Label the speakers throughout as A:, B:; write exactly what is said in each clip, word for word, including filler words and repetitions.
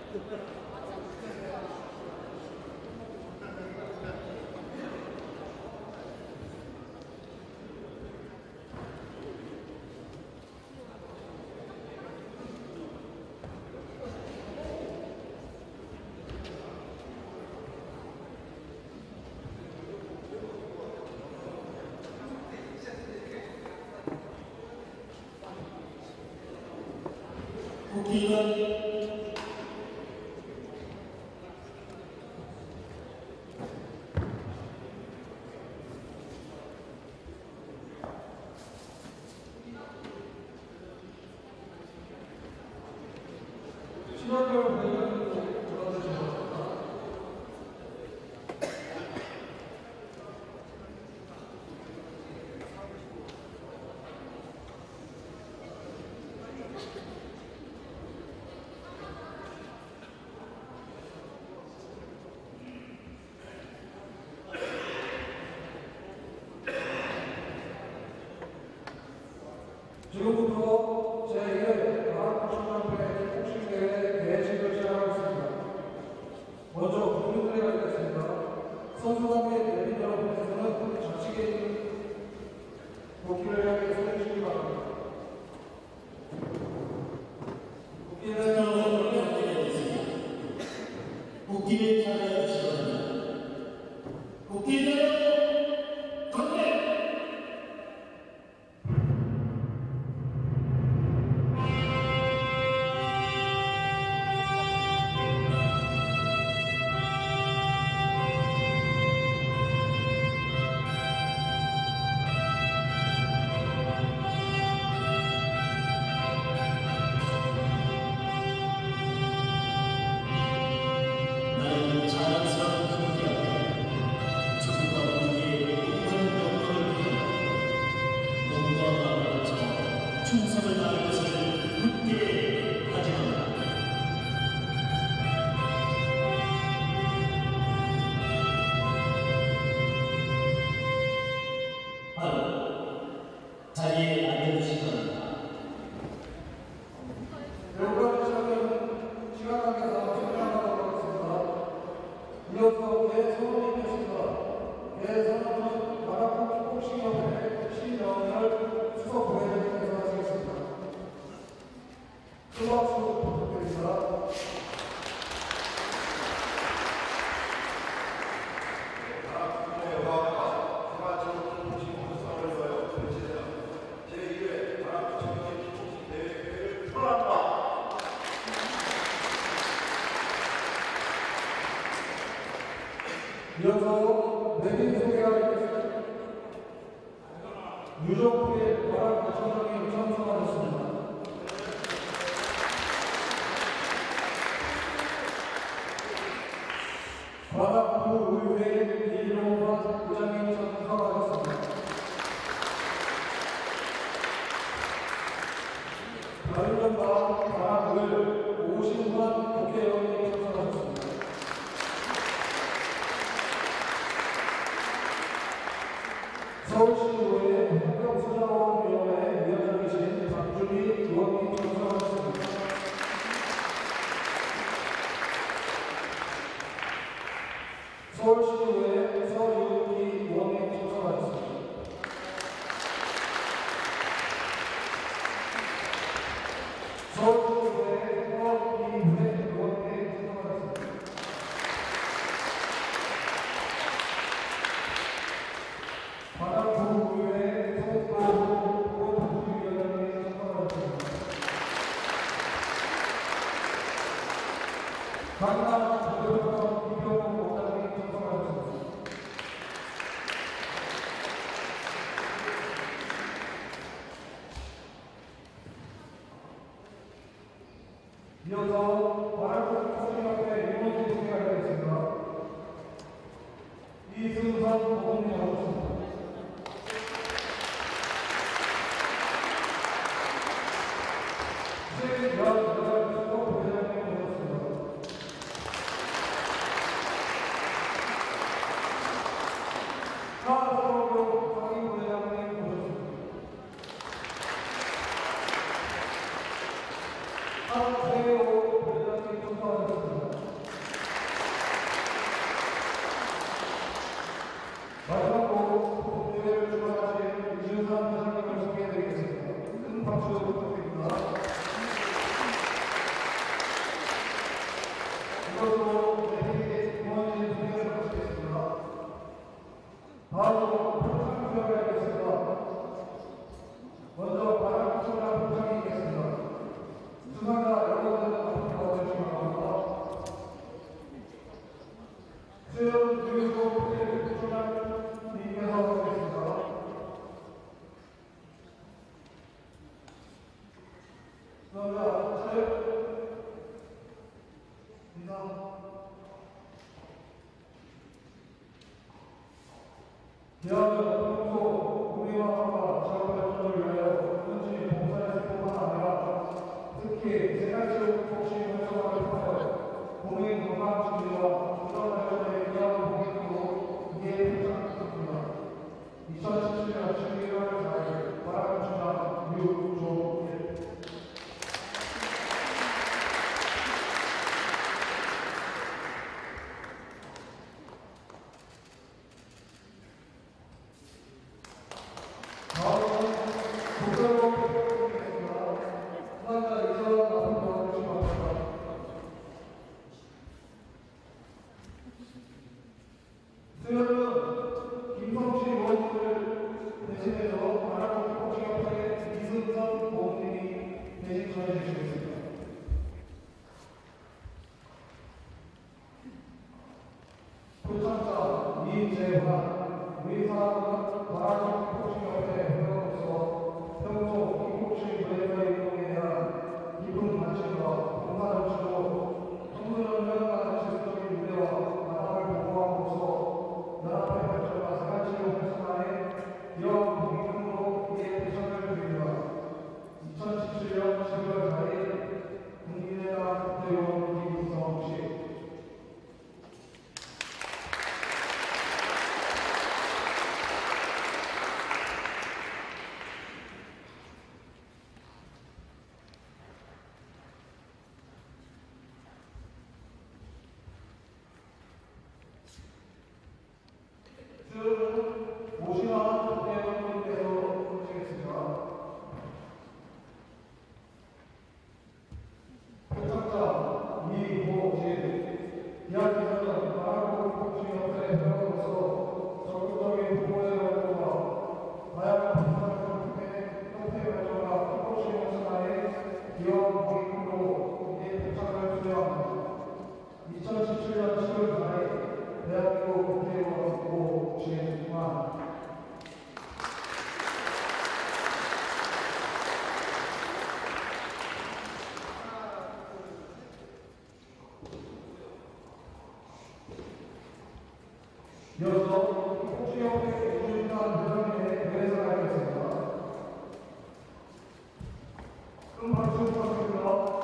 A: 국기는 신원별 회의를 돌아주십니다. 지금부터 제일 마라톤 복싱대회 대회식을 시작하겠습니다. 먼저 국민들에 가겠습니다. 선수단 및 내빈 여러분께서는 좌측에 있는 국기를 향해 서해 주시기 바랍니다. 국기는 국기를 향해 주시기 바랍니다. 국기는 충성을 다할 것을 굳게 다짐합니다. 바로 자리에 앉아주시기 바랍니다. 여러분 시간은 시간 관계상 진행하도록 하겠습니다. 이어서 개선이 있겠습니다. 개선은 마라톤 복싱협회 신영열 수석 부회장님께서 하시겠습니다. 큰 박수 부탁드립니다. 이어서 내빈 소개하겠습니다. 유정부의 마라톤 참석하셨습니다. 마라톤의회 이종환 부장님 참석하셨습니다. 다른전방 마라톤 오신환 국회의원님 참석하셨습니다. 서울시의회 환경수자원위원회 위원장이신 박준희 의원님 참석하셨습니다. 서울시의회 서유기 의원님 참석하셨습니다. 서울시의회 서이회 의원님 참석하셨습니다. 바다구의회 서울시의회 부위원장님 참석하셨습니다. 강남 부교육감 이병호 원장님 참석하셨습니다. 이어서 마라톤 복싱협회 임원진 소개하겠습니다. 이승선 고문님 나오셨습니다. 최연여자 수석 부회장님 오셨습니다. 하서경 상임 부회장님 오셨습니다. 한태호 부회장님 참석하셨습니다. 특히 세 가지로 복싱 활성화를 통하여 공인 건강 준비와 부정 관련된 기업 공익으로 이해 부탁드립니다. 이천십칠 년 십일월 사일 바람주당 유종일. 다음은 국가로 부탁드리겠습니다. 후반자 이전 앞으로 도와주시기 바랍니다. 수요일은 김성식 의원님을 대신해서 바람주당 복싱협회 이승선 보험님이 대신 전해주시겠습니다. 표창자 이재환 의사는 바람주당 복싱협회 회원으로서 평소 킥복싱 브레이커의 운동에 대한 깊은 관심과 봉사정신으로 청소년 회원과의 지속적인 유대와 나눔을 보호함으로써 연합회 발전과 생활치료 활성화에 기업 공익으로 이에 대션을 드립니다. 이천십칠 년 십일월 사일 국민의당 국회의원 김성식. 수요일은 오신환 국회의원님께서 해주시겠습니다. 표창자 이호진 이야기는 바람주당 복싱협회 회원으로서 적극적인 보호의 활동과 다양한 봉사활동 통해 협회 발전과 킥복싱 활성화에 기여한 공익으로 이에 표창을 수여합니다. 이천십칠 년 십월 사일 대한민국 국회의원 오진환. 이어서 복싱협회 이준환 회장님의 대회사가 있겠습니다. 큰 박수 부탁드립니다.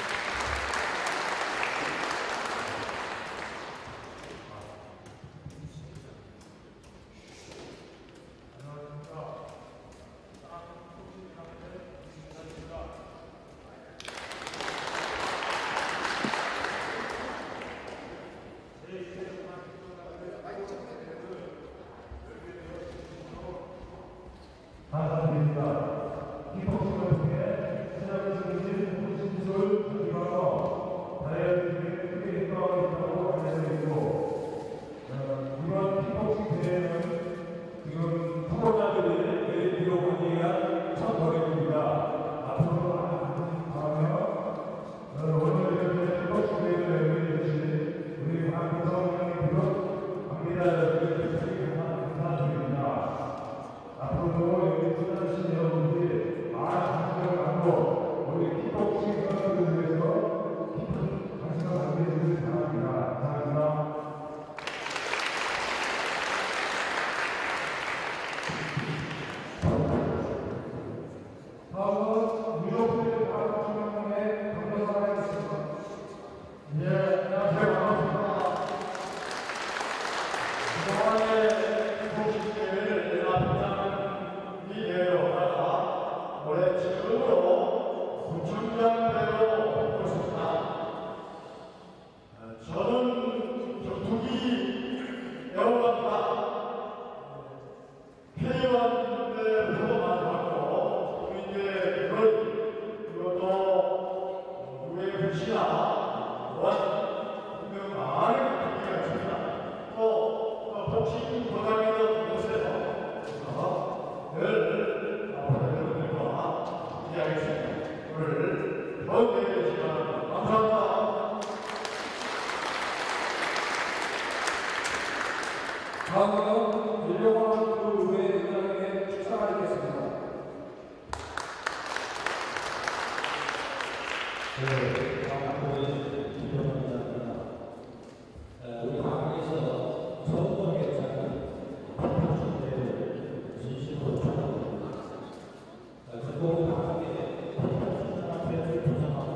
B: 감사드립니다. 킥복싱을 통해 세상에서 이제 신기술 기반으로 다이어트에 크게 효과가 있다고 알려져 있고, 어, 이번 킥복싱 대회는 지금 후보자들이 기록하기 위한 첫 거리입니다. 앞으로 많은 바라며 오늘 이렇게 킥복싱 대회를 열게 주신 우리 박근성님의 비롯 관계자들에게 감사드립니다. 앞으로도 여기 출연하신 여러분들이 많은 관심을 갖고 우리 킥복싱 선수들을 위해서 깊은 관심을 갖게 해주시기 바랍니다. 감사합니다.
A: 다음은 유럽의 바람주당의 강변사가 있습니다.
B: 네, 안녕하세요. 반갑습니다. 그동안의 킥복싱 대회를 연합회장이 되어다가 올해 처음으로 구청장대로 하고 있습니다. 저는 격투기 애호가입니다. 회의원들부터 많이 받고 국민들의 그런 그것도 누구의 불씨나 또한 분명 많은 격투기가 있습니다. 또 복싱 도장에서 곳에서 늘 앞으로 여러분들과 함께하겠습니다. 오늘 더욱 해주시기 바랍니다. 감사합니다.
A: 다음은 일용환 의회 의장님의 축사가 있겠습니다.
C: 네, 방송국의 김정은입니다. 우리 방송에서 처음 회장이 킥복싱 대회를 진심으로 축하드립니다. 그리고 방송에 킥복싱 연합회를 구성하고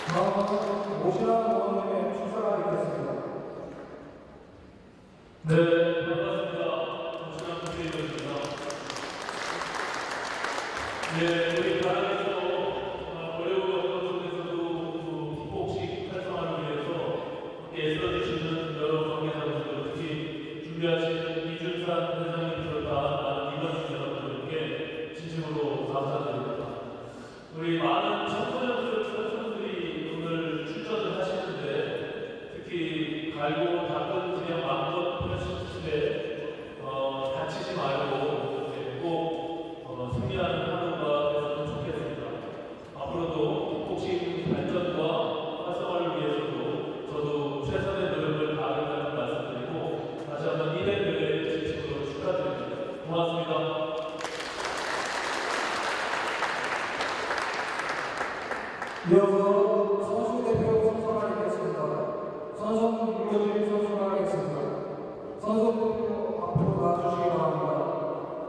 A: 다음은 오신환 의원님의 축사가 있겠습니다.
D: 네, 반갑습니다. 오신환 국회의원입니다. 네, 우리 가락에서 어려운 어떤 속에서도 기폭식 활성화를 위해서 애써주시는 여러 관계자분들, 특히 준비하신 이준산 회장님 비롯한 많은 이번 사람들께 진심으로 감사드립니다. 우리 많은 청소년들, 청소년들이 오늘 출전을 하시는데 특히 갈고 닦은 그냥 마음껏 펼치시되 어, 다치지 말고 네, 꼭 어, 승리하는 하루가 됐으면 좋겠습니다. 앞으로도 기폭식 발전과 활성화를 위해서도 저도 최선의 노력을 다하겠다는 말씀드리고 다시 한번 이대 대회 진심으로 축하드립니다. 고맙습니다.
A: 이어서 선수 대표 선서가 있겠습니다. 선수는 유효진 선수가 하겠습니다. 선수 대표 앞으로 나와주시기 바랍니다.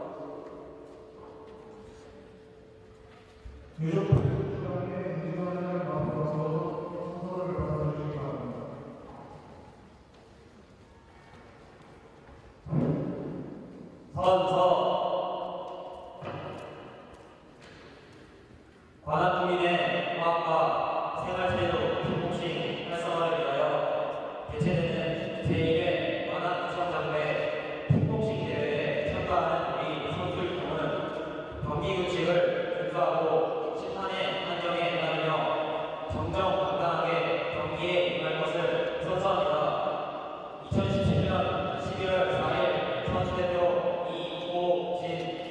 A: 유족 대표장의 인간을 앞으로 나서서 선서를 받아주시기 바랍니다.
C: 선서 관악구민의 과학과 생활체육 기폭식 활성화를 위하여 개최되는 제일 회 관악구청장회 기폭식 대회에 참가하는 우리 선수의 경우는 경기 규칙을 준수하고 심판의 판정에 따르며 정정당당하게 경기에 임할 것을 선서합니다. 이천십칠 년 십일월 사일 선수대표 이호진.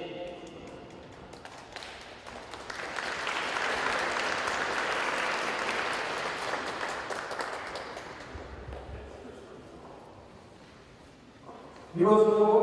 A: 이것으로